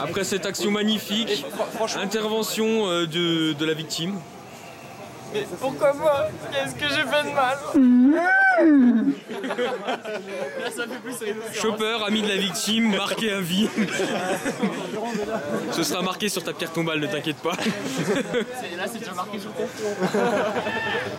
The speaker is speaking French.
Après cette action magnifique, intervention de la victime. Mais pourquoi moi? Qu'est-ce que j'ai fait de mal? Chopper, ami de la victime, marqué à vie. Ce sera marqué sur ta pierre tombale, ne t'inquiète pas. Là, c'est déjà marqué sur ton front.